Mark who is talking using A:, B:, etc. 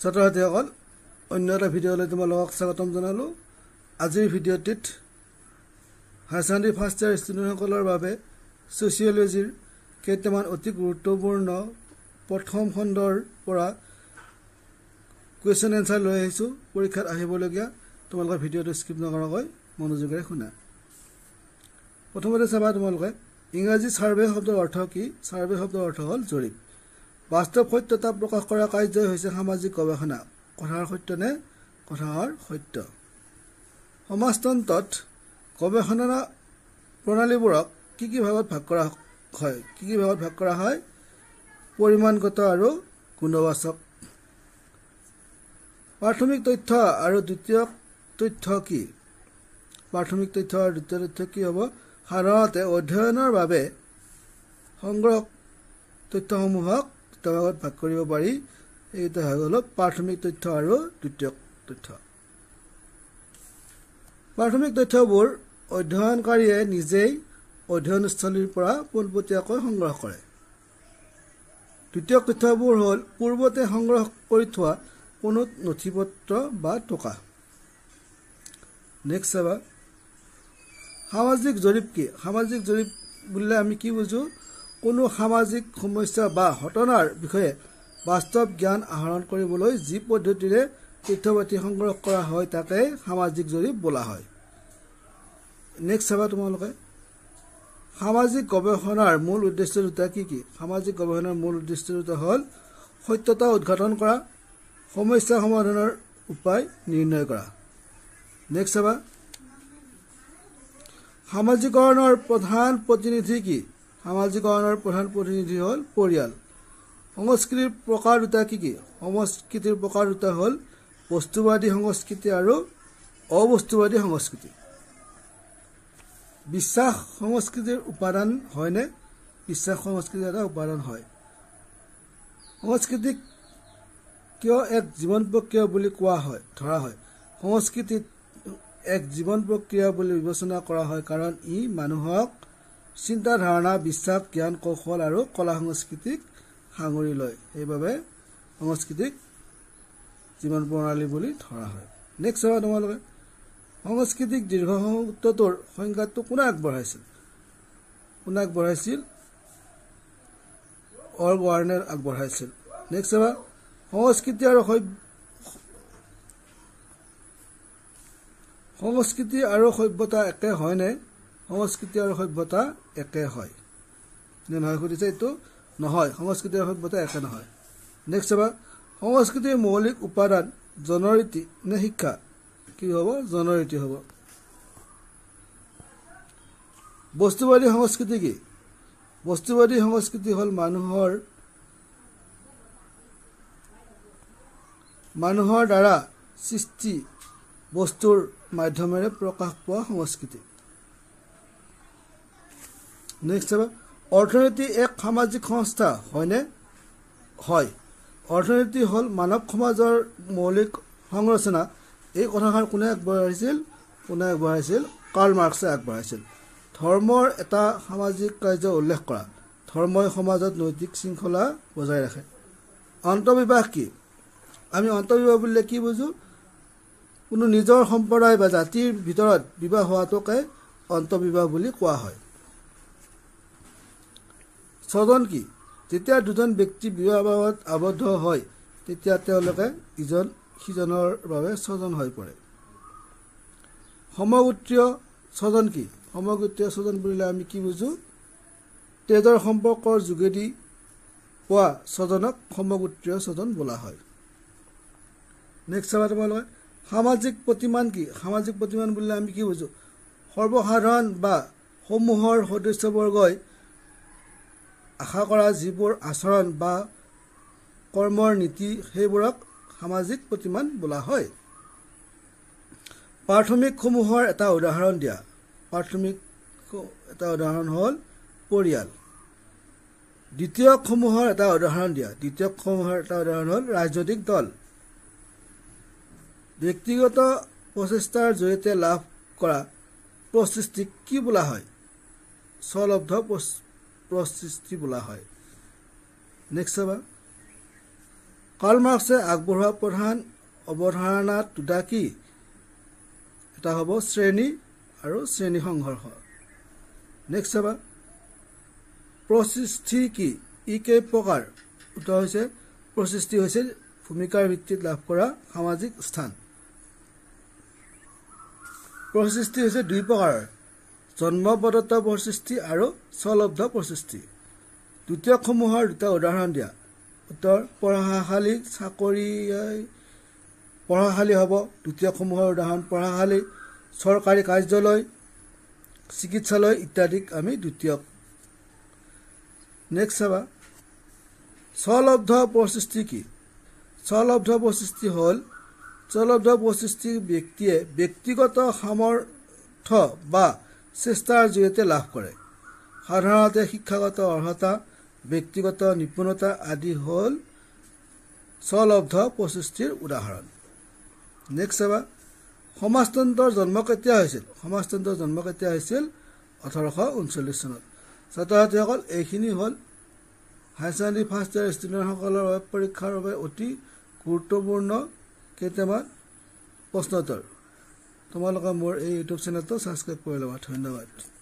A: ছাত্ৰ-ছাত্ৰীসকল অন্য এটা ভিডিঅ'লৈ তোমালোকক স্বাগতম জনালোঁ। আজিৰ ভিডিঅ'টিত হায়াৰ ছেকেণ্ডাৰী ফাৰ্ষ্ট ইয়াৰ ষ্টুডেণ্টসকলৰ বাবে ছ'চিয়লজিৰ কেইটামান অতি গুৰুত্বপূৰ্ণ প্ৰথম খণ্ডৰ পৰা কুৱেশ্যন এনচাৰ লৈ আহিছোঁ। পৰীক্ষাত আহিবলগীয়া তোমালোকৰ ভিডিঅ'টো স্কিপ নকৰাকৈ মনোযোগেৰে শুনা। প্ৰথমতে চাবা তোমালোকে ইংৰাজী ছাৰ্ভে শব্দৰ অৰ্থ কি? ছাৰ্ভে শব্দৰ অৰ্থ হ'ল জৰীপ। বাস্তৱ সত্যতা প্ৰকাশ কৰা কাৰ্যই হৈছে সামাজিক গৱেষণা। কথাৰ সত্য নে কথাৰ সত্য? সমাজতন্ত্ৰত গৱেষণা প্ৰণালীবোৰক কি ভাগত ভাগ কৰা হয়? ভাগত ভাগ কৰা হয়? পৰিমাণগত আৰু গুণবাচক। প্ৰাথমিক তথ্য আৰু দ্বিতীয় তথ্য কি? প্ৰাথমিক তথ্য আৰু দ্বিতীয় তথ্য কি হ'ব? সাধাৰণতে অধ্যয়নৰ বাবে সংগ্ৰহ তথ্যসমূহক ভাগত ভাগ কৰিব পাৰি। এইটো হৈ গ'ল প্ৰাথমিক তথ্য আৰু দ্বিতীয় তথ্য। প্ৰাথমিক তথ্যবোৰ অধ্যয়নকাৰীয়ে নিজেই অধ্যয়নস্থলীৰ পৰা পোনপটীয়াকৈ সংগ্ৰহ কৰে। দ্বিতীয় তথ্যবোৰ হ'ল পূৰ্বতে সংগ্ৰহ কৰি থোৱা কোনো নথিপত্ৰ বা টকা। নেক্সট চাবা সামাজিক জৰীপ কি? সামাজিক জৰীপ বুলিলে আমি কি বুজোঁ? কোনো সামাজিক সমস্যা বা ঘটনাৰ বিষয়ে বাস্তৱ জ্ঞান আহৰণ কৰিবলৈ যি পদ্ধতিৰে তথ্যপাতি সংগ্ৰহ কৰা হয় তাকে সামাজিক জৰীপ বোলা হয়। নেক্সট চাবা তোমালোকে সামাজিক গৱেষণাৰ মূল উদ্দেশ্য দুটা কি কি? সামাজিক গৱেষণাৰ মূল উদ্দেশ্য দুটা হ'ল সত্যতা উদ্ঘাটন কৰা, সমস্যা সমাধানৰ উপায় নিৰ্ণয় কৰা। নেক্সট চাবা সামাজিকৰণৰ প্ৰধান প্ৰতিনিধি কি? সামাজিকৰণৰ প্ৰধান প্ৰতিনিধি হ'ল পৰিয়াল। সংস্কৃতিৰ প্ৰকাৰ দুটা কি কি? সংস্কৃতিৰ প্ৰকাৰ দুটা হ'ল বস্তুবাদী সংস্কৃতি আৰু অবস্তুবাদী সংস্কৃতি। বিশ্বাস সংস্কৃতিৰ উপাদান হয়নে? বিশ্বাস সংস্কৃতিৰ এটা উপাদান হয়। সংস্কৃতিক কিয় এক জীৱন প্ৰক্ৰিয়া বুলি কোৱা হয় ধৰা হয়? সংস্কৃতিত এক জীৱন প্ৰক্ৰিয়া বুলি বিবেচনা কৰা হয় কাৰণ ই মানুহক চিন্তা ধাৰণা, বিশ্বাস, জ্ঞান, কৌশল আৰু কলা সংস্কৃতিক সাঙুৰি লয়। সেইবাবে সংস্কৃতিক জীৱন প্ৰণালী বুলি ধৰা হয়। নেক্সট চাবা তোমালোকে সাংস্কৃতিক দীৰ্ঘসূত্ৰটোৰ সংজ্ঞাটো কোনে আগবঢ়াইছিল? অল ৱাৰ্ণে আগবঢ়াইছিল। নেক্সট চাবা সংস্কৃতি আৰু সভ্যতা একে হয়নে? সংস্কৃতি আৰু সভ্যতা একে হয় নে নহয় সুধিছে? এইটো নহয়, সংস্কৃতি আৰু সভ্যতা একে নহয়। নেক্সট চাবা সংস্কৃতিৰ মৌলিক উপাদান জনৰীতি নে শিক্ষা? কি হ'ব? জনৰীতি হ'ব। বস্তুবাদী সংস্কৃতি কি? বস্তুবাদী সংস্কৃতি হ'ল মানুহৰ দ্বাৰা সৃষ্টি বস্তুৰ মাধ্যমেৰে প্ৰকাশ পোৱা সংস্কৃতি। নেক্সট চাবা অৰ্থনীতি এক সামাজিক সংস্থা হয়নে? হয়। অৰ্থনীতি হ'ল মানৱ সমাজৰ মৌলিক সংৰচনা। এই কথাষাৰ কোনে আগবঢ়াইছিল? কাৰ্ল মাৰ্ক্সে আগবঢ়াইছিল। ধৰ্মৰ এটা সামাজিক কাৰ্য উল্লেখ কৰা। ধৰ্মই সমাজত নৈতিক শৃংখলা বজাই ৰাখে। অন্তৰ্বিবাহ কি? আমি অন্তৰ্বিবাহ বুলিলে কি বুজোঁ? কোনো নিজৰ সম্প্ৰদায় বা জাতিৰ ভিতৰত বিবাহ হোৱাটোকে অন্তৰ্বিবাহ বুলি কোৱা হয়। স্বজন কি? যেতিয়া দুজন ব্যক্তি বিবাহত আবদ্ধ হয় তেতিয়া তেওঁলোকে ইজন সিজনৰ বাবে স্বজন হৈ পৰে। সমগোত্ৰীয় স্বজন কি? সমগোত্ৰীয় স্বজন বুলিলে আমি কি বুজোঁ? তেজৰ সম্পৰ্কৰ যোগেদি পোৱা স্বজনক সমগোত্ৰীয় স্বজন বোলা হয়। নেক্সট চাবা তোমালোকে সামাজিক প্ৰতিমান কি? সামাজিক প্ৰতিমান বুলিলে আমি কি বুজোঁ? সৰ্বসাধাৰণ বা সমূহৰ সদস্যবৰ্গই আশা কৰা যিবোৰ আচৰণ বা কৰ্মৰ নীতি সেইবোৰক সামাজিক প্ৰতিমান বোলা হয়। প্ৰাথমিকসমূহৰ এটা উদাহৰণ দিয়া। প্ৰাথমিক এটা উদাহৰণ হ'ল পৰিয়াল। দ্বিতীয়কসমূহৰ এটা উদাহৰণ দিয়া। দ্বিতীয়কসমূহৰ এটা উদাহৰণ হ'ল ৰাজনৈতিক দল। ব্যক্তিগত প্ৰচেষ্টাৰ জৰিয়তে লাভ কৰা প্ৰচেষ্টিক কি বোলা হয়? স্বলব্ধ প্ৰচেষ্টি বোলা হয়। নেক্সট চাবা কাৰ্ল মাৰ্কছে আগবঢ়োৱা প্ৰধান অৱধাৰণা দুটা কি এটা হ'ব শ্ৰেণী আৰু শ্ৰেণী সংঘৰ্ষ নেক্সট চাবা প্ৰশিষ্টি কি ই কেই প্ৰকাৰ উত্তৰ হৈছে প্ৰশিষ্টি হৈছে ভূমিকাৰ ভিত্তিত লাভ কৰা সামাজিক স্থান প্ৰশিষ্টি হৈছে দুই প্ৰকাৰৰ জন্মপদত্ত প্ৰশিষ্টি আৰু স্বলব্ধ প্ৰশিষ্টি দ্বিতীয় সমূহৰ দুটা উদাহৰণ দিয়া উত্তৰ পঢ়াশালী চাকৰি পঢ়াশালী হ'ব দ্বিতীয় সমূহৰ উদাহৰণ পঢ়াশালী চৰকাৰী কাৰ্যালয় চিকিৎসালয় ইত্যাদি আমি দ্বিতীয় নেক্সট চাবা স্বলব্ধ প্ৰশিষ্টি কি স্বলব্ধ প্ৰশিষ্টি হ'ল স্বলব্ধ প্ৰশিষ্টি ব্যক্তিয়ে ব্যক্তিগত সামৰ্থ্য বা চেষ্টাৰ জৰিয়তে লাভ কৰে সাধাৰণতে শিক্ষাগত অৰ্হতা ব্যক্তিগত নিপুণতা আদি হ'ল স্বলব্ধ প্ৰশিষ্টিৰ উদাহৰণ নেক্সট চাবা সমাজতন্ত্ৰৰ জন্ম কেতিয়া হৈছিল সমাজতন্ত্ৰৰ জন্ম কেতিয়া হৈছিল 1839 চনত ছাত্ৰ ছাত্ৰীসকল এইখিনি হ'ল হায়াৰ ছেকেণ্ডাৰী ফাৰ্ষ্ট ইয়াৰ ষ্টুডেণ্টসকলৰ বাবে পৰীক্ষাৰ বাবে অতি গুৰুত্বপূৰ্ণ কেইটামান প্ৰশ্নোত্তৰ তোমালোকে মোৰ এই ইউটিউব চেনেলটো ছাবস্ক্ৰাইব কৰি ল'বা ধন্যবাদ